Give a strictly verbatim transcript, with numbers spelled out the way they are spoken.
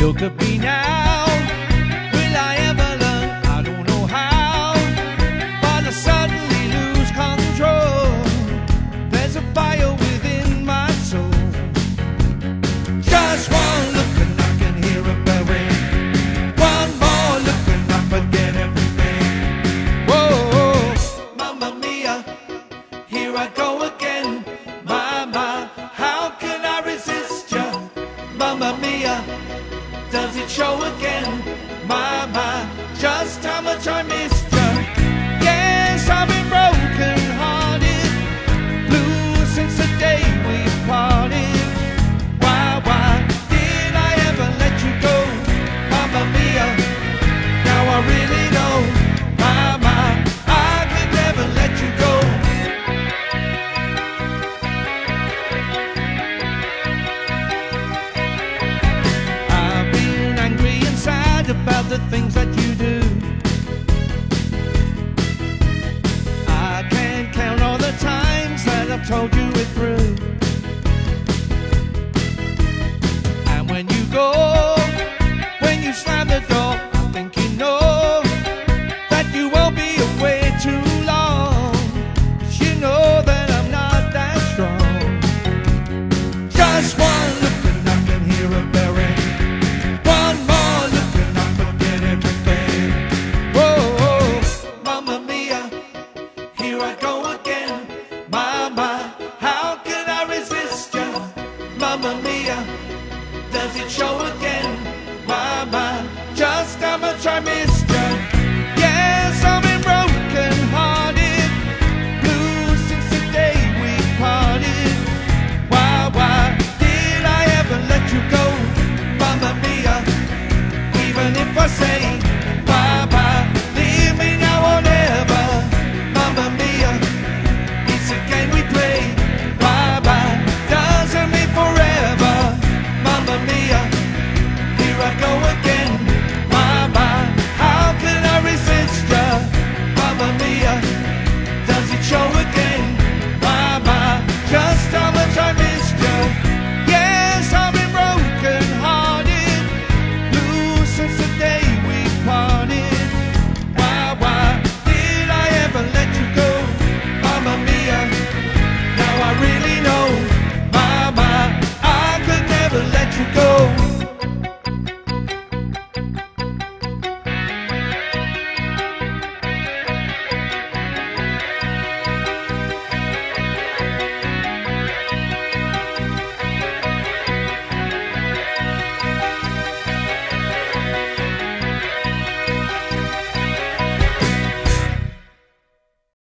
Look at me now, will I ever learn? I don't know how, but I suddenly lose control. There's a fire within my soul. Just one look and I can hear a bell ring. One more look and I forget everything. Whoa, Mamma Mia, here I go again. Mama, how can I resist you? Mamma Mia, does it show again? Mama, just how much I missed you. Yes, I've been broken hearted, blue since the day we parted. Why, why did I ever let you go? Mamma Mia, now I really know. Mama, I could never let you go. About the things that you do, I can't count all the times that I've told you it through. And when you go, when you slam the door, I think you know that you won't be away too long. 'Cause you know that I'm not that strong. Just one look and I can hear a bell ring. One more look, Mamma Mia, does it show